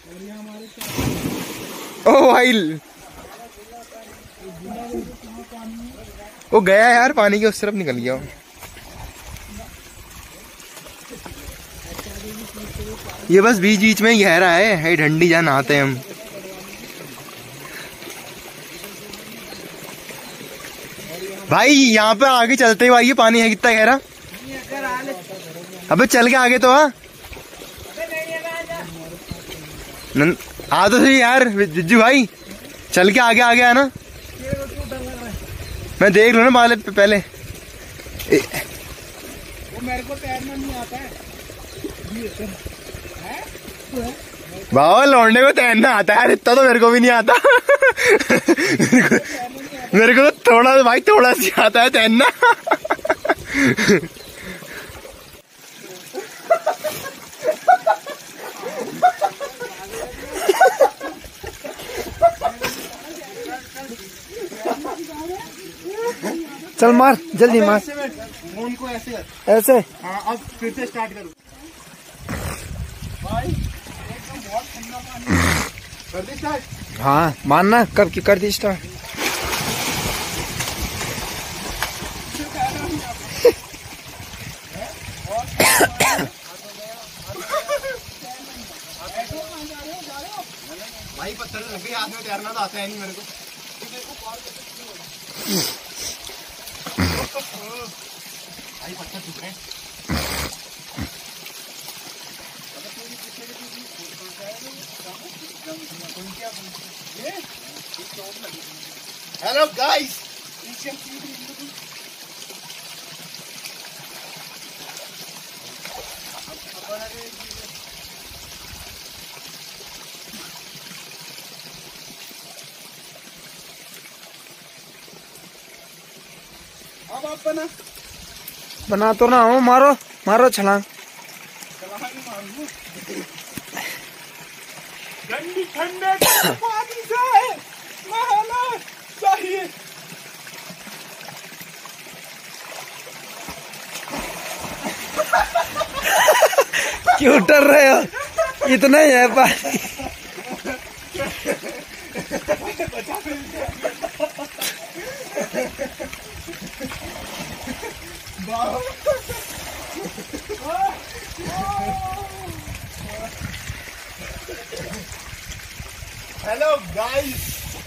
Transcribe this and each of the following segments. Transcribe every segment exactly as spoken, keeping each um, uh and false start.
ओ भाई वो गया यार, पानी के उस तरफ निकल गया। ये बस बीच बीच में गहरा है, है ठंडी जहाँ नहाते हैं हम। भाई यहाँ पे आगे चलते हुए आइए, पानी है कितना गहरा। अबे चल के आगे तो आ आ तो सही यार जिज्जू भाई, चल के आगे आगे आना। मैं देख लूँ ना माले पे पहले। वो मेरे को तैरना नहीं आता है। बाबा लौंडे को तैरना आता है, इतना तो मेरे को भी नहीं आता। मेरे को तो थोड़ा भाई थोड़ा सा आता है तैरना। चल मार जल्दी मार। फोन को ऐसे ऐसे हाँ, अब फिर से स्टार्ट करो भाई। एकदम बहुत ठंडा पानी। कर दी स्टार्ट? हाँ मानना कब की कर दी स्टार्ट। भाई पत्थर लगे हाथ में, तैरना तो आता है नहीं मेरे को। भाई पत्थर टूट रहे। हेलो गाइस, अब आप बना बना तो ना हो, मारो मारो छलांग। ठंडी ठंडे पानी से नहाना चाहिए। क्यों डर रहे हो, इतना ही है पानी। हेलो गाइस,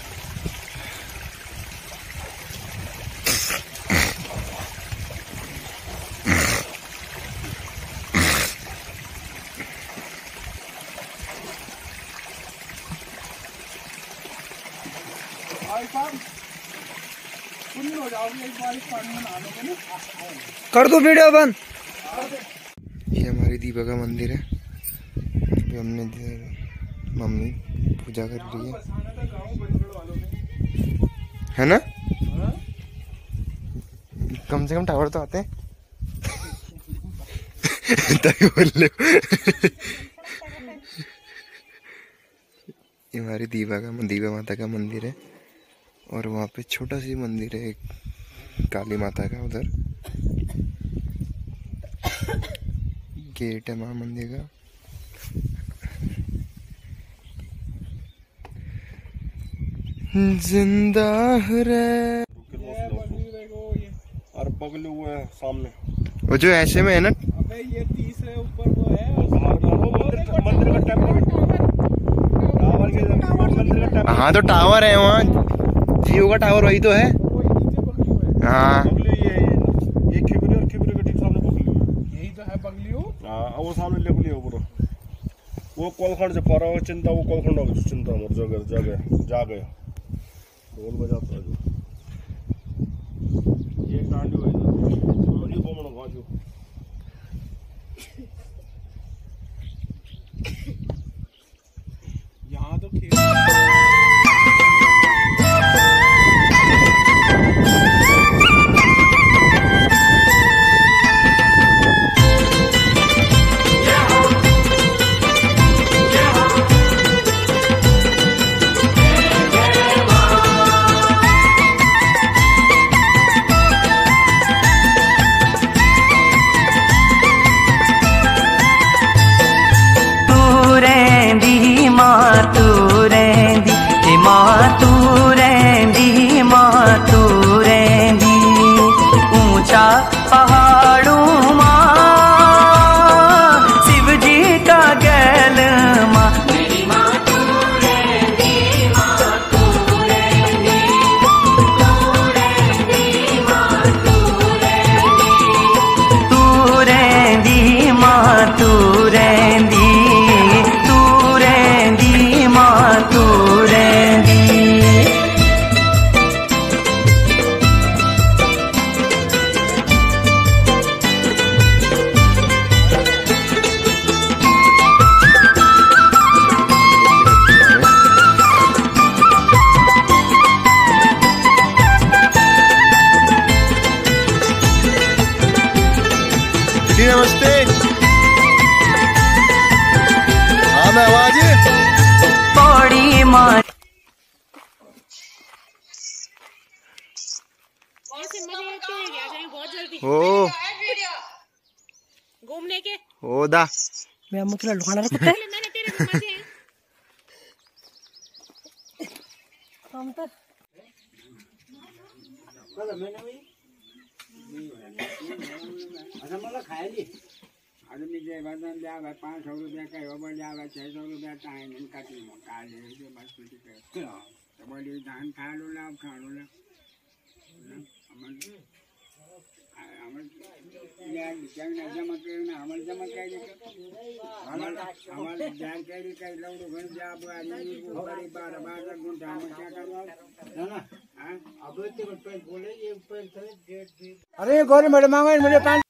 हो जाओगे एक बार पानी में नहाने ना। कर दो वीडियो बंद। ये हमारी दीपा का मंदिर है। हमने मम्मी पूजा कर रही है, है ना? कम से कम टावर तो आते हैं। बोल लो। ये हमारी दीपा का दीपा माता का मंदिर है, और वहाँ पे छोटा सी मंदिर है एक काली माता का। उधर गेट है वहाँ मंदिर का। जिंदा रहे। और बगलू हुआ है सामने, वो जो ऐसे में है ना। अबे ये तीसरे ऊपर वो है, मंदिर का टेम्पल, टावर के मंदिर का टेम्पल। हाँ तो टावर है वहाँ, जियो का टावर वही तो है। हाँ बगलू ये ये खिबरी और खिबरी के ठीक सामने बगलू है। यही तो है बगलू। हाँ वो सामने लेगुली है पूरा। वो कोलखंड से फरा हुआ चिंता, वो कोलखंड हो गई चिंता मोर जगह जगह जा गया ढोल बजाता है जो ये कांडू है ये बोमण गाजू। यहाँ तो खेल हमें आवाज पौड़ी मार ओ घूमने के ओ दा मैं अम्मा के लुकाना रखता है मैंने तेरे को मजे हैं। हम तो आदमी जे वजन जावे पाँच सौ रुपया का ओवर जावे छः सौ रुपया टाइम इनका तीन मोटा ले जो बस कुछ के तो बोली धान खा लो लाभ खा लो ला हमन हमन यार जंग ना जमा के ना हमन जमा के हमन हमन जान के भी कई लोग घर जा बुआरी को बड़ी बार बार गुंडा हम क्या करवा है ना हां अब तो बोले ये ऊपर डेट अरे गोरी मेरे मांगो मेरे पास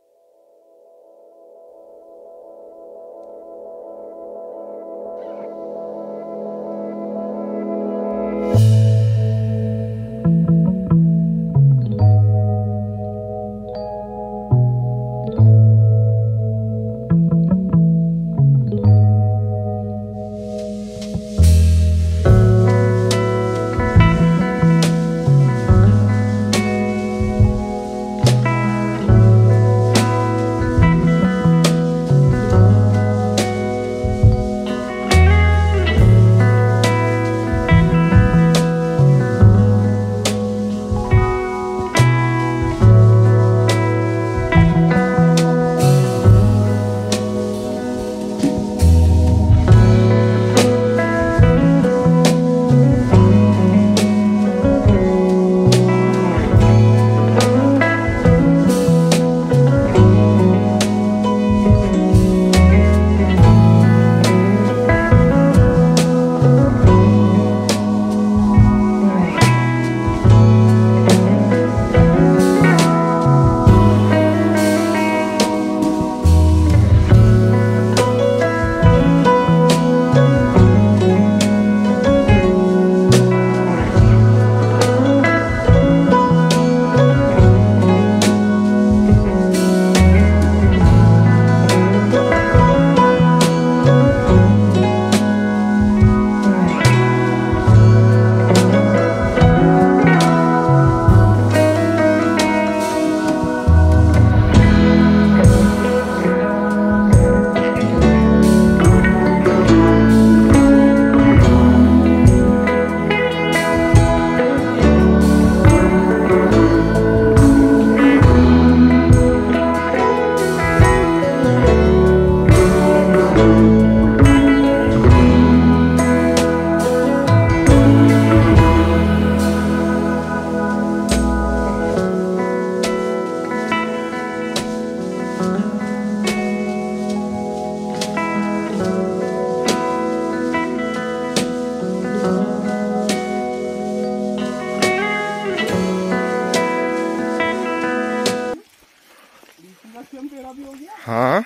हाँ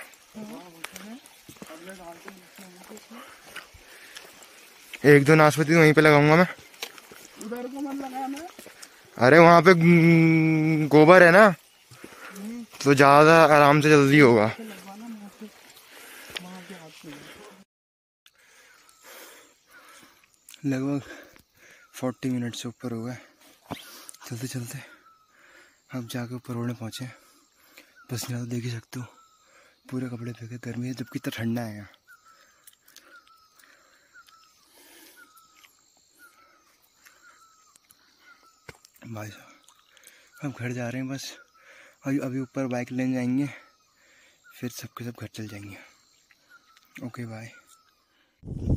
एक दो नाशपाती वहीं पे लगाऊंगा मैं। उधर को मन लगाना। अरे वहां पे ग- गोबर है ना, तो ज्यादा आराम से जल्दी होगा। लगभग फोर्टी मिनट से ऊपर हो गए चलते चलते। अब जाके ऊपर रोड में पहुंचे। पसीना तो देख ही सकते हो, पूरे कपड़े फेंके, गर्मी है जबकि इतना ठंडा है यहाँ। भाई साहब हम घर जा रहे हैं बस। अभी अभी ऊपर बाइक लेने जाएंगे, फिर सबके सब घर चल जाएंगे। Okay bye.